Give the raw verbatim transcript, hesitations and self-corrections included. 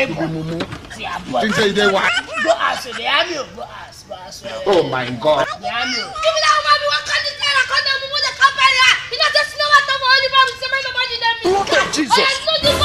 to be mumu. Think say they what? Go ask the army. Go ask. Go ask. Oh my God. The army. Give me that woman. What can you tell? I can't mumu the company. You know just know what the money from. Somebody nobody them. Jesus.